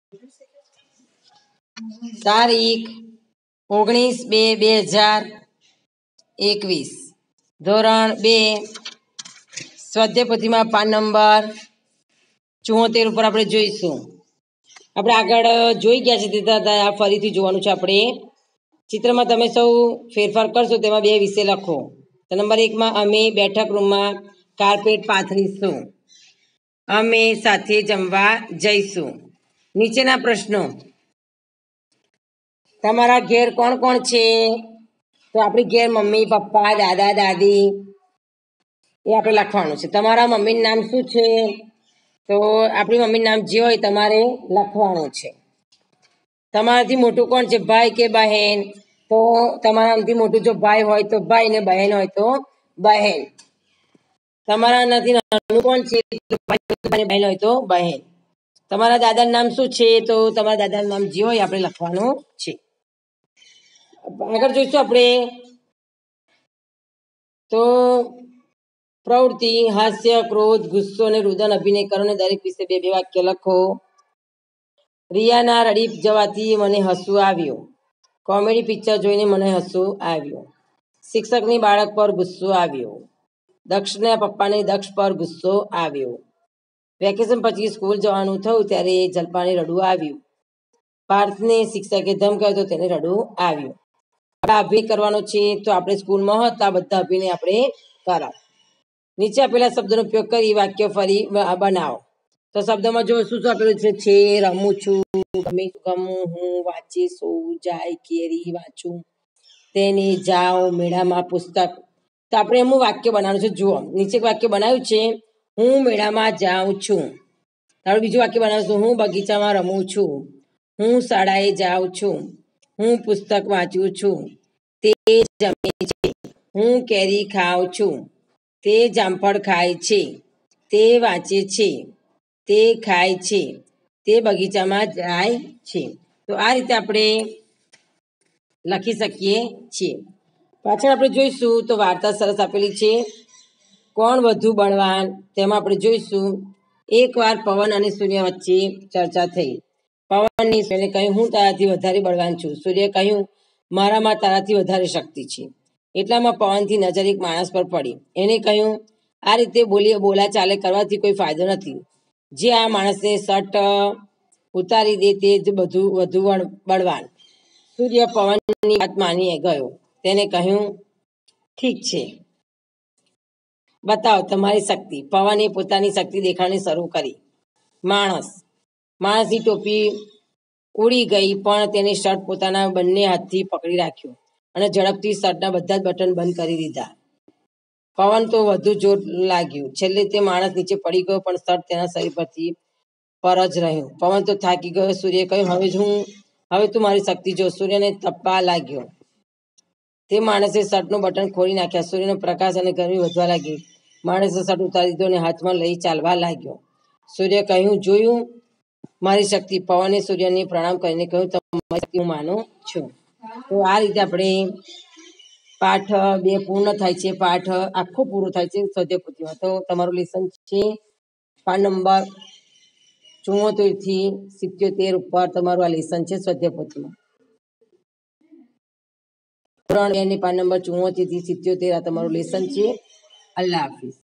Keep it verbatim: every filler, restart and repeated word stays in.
તારીખ ઓગણીસ બે બે હજાર એકવીસ. ધોરણ બે સ્વાધ્યાયપોથીમાં પાન નંબર ચુમ્મોતેર ઉપર આપણે જોઈશું. આપણે આગળ જોઈ ગયા છે તે ફરીથી જોવાનું છે. આપણે ચિત્રમાં તમે સૌ ફેરફાર કરશો તેમાં બે વિષય લખો. તો નંબર એકમાં અમે બેઠક રૂમમાં કાર્પેટ પાથરીશું. અમે સાથે જમવા જઈશું. નીચેના પ્રશ્નો. તમારા ઘેર કોણ કોણ છે? તો આપણી ઘેર મમ્મી પપ્પા દાદા દાદી એ આપણે લખવાનું છે. તમારા મમ્મીનું નામ શું છે? તો આપણી મમ્મીનું નામ જે હોય તમારે લખવાનું છે. તમારાથી મોટું કોણ છે, ભાઈ કે બહેન? તો તમારાથી મોટું જો ભાઈ હોય તો ભાઈ ને બહેન હોય તો બહેન. તમારા નથી નાનું કોણ છે? બહેન હોય તો બહેન. તમારા દાદાનું નામ શું છે? તો તમારા દાદાનું નામ જે હોય આપણે લખવાનું છે. આગળ જોઈશું આપણે. તો પ્રવૃત્તિ હાસ્ય, ક્રોધ, ગુસ્સો અને રુદન અભિનય કરો અને દરેક વિશે બે બે વાક્ય લખો. રિયાના રડી જવાથી મને હસવું આવ્યું. કોમેડી પિક્ચર જોઈને મને હસવું આવ્યું. શિક્ષકની બાળક પર ગુસ્સો આવ્યો. દક્ષના પપ્પાને દક્ષ પર ગુસ્સો આવ્યો. વેકેશન પછી સ્કૂલ જવાનું થયું ત્યારે જલ્પાને રડવું આવ્યું. પાર્થને શિક્ષકે ધમકાવ્યો તો તેને રડવું આવ્યું. આપણે અભિનય કરવાનો છે. તો આપણે સ્કૂલમાં હતા બધા અભિનય આપણે કરાવ. નીચે આપેલા શબ્દનો ઉપયોગ કરી વાક્ય ફરી બનાવો. તો શબ્દમાં જો શું શું આપેલું છે? છે, રમું છું, ગમે ગમું, હું, વાંચે, સૌ, જાય, કેરી, વાંચું, તેને, જાઓ, મેળામાં, પુસ્તક. તો આપણે એમનું વાક્ય બનાવવાનું છે. જુઓ નીચે વાક્ય બનાવ્યું છે. હું મેળામાં જાઉં છું. તારું બીજું વાક્ય બનાવશું. હું બગીચામાં રમું છું. હું શાળાએ જાઉં છું. હું પુસ્તક વાંચું છું. તે જમે છે. હું કેરી ખાઉં છું. તે જામફળ ખાય છે. તે વાંચે છે. તે ખાય છે. તે બગીચામાં જાય છે. તો આ રીતે આપણે લખી શકીએ છીએ. પાછળ આપણે જોઈશું તો વાર્તા સરસ આપેલી છે. કોણ વધુ બળવાન? તેમાં આપણે જોઈશું. એકવાર પવન અને સૂર્ય વચ્ચે ચર્ચા થઈ. પવનની સૂર્યને કહ્યું હું તારાથી વધારે બળવાન છું. સૂર્ય કહ્યું મારામાં તારાથી વધારે શક્તિ છે. એટલામાં પવનથી નજર એક માણસ પર પડી. એને કહ્યું આ રીતે બોલી બોલા ચાલે કરવાથી કોઈ ફાયદો નથી. જે આ માણસને શર્ટ ઉતારી દે તે જ બધું વધુ બળવાન. સૂર્ય પવનની વાત માની ગયો. તેને કહ્યું ઠીક છે, બતાવો તમારી શક્તિ. પવને પોતાની શક્તિ દેખાડવાની શરૂ કરી. માણસ માણસની ટોપી ઉડી ગઈ પણ તેને શર્ટ પોતાના બંને હાથથી પકડી રાખ્યો અને ઝડપથી શર્ટના બધા જ બટન બંધ કરી દીધા. પવન તો વધુ જોર લાગ્યું. છેલ્લે તે માણસ નીચે પડી ગયો પણ શર્ટ તેના શરીર પરથી પર જ રહ્યું. પવન તો થાકી ગયો. સૂર્ય કહ્યું હવે હું હવે તું મારી શક્તિ જો. સૂર્યને તપવા લાગ્યો. તે માણસે શર્ટનું બટન ખોલી નાખ્યા. સૂર્યનો પ્રકાશ અને ગરમી વધવા લાગી. માણસે શર્ટ ઉતારી દીધો અને હાથમાં લઈ ચાલવા લાગ્યો. સૂર્ય કહ્યું જોયું મારી શક્તિ. પવને સૂર્યને પ્રણામ કરીને કહ્યું તમારી શક્તિ હું માનું છું. તો આ રીતે આપણે પાઠ બે પૂર્ણ થાય છે. પાઠ આખો પૂરો થાય છે સ્વાધ્યાયપોથીમાં. તો તમારું લેસન છે પાન નંબર ચુમ્મોતેર થી સિત્યોતેર ઉપર તમારું આ લેસન છે સ્વાધ્યાયપોથીમાં. ધોરણ બે ની પાન નંબર ચુમ્મોતેર થી સિત્યોતેર આ તમારું લેસન છે. અલ્લાહ હાફિઝ.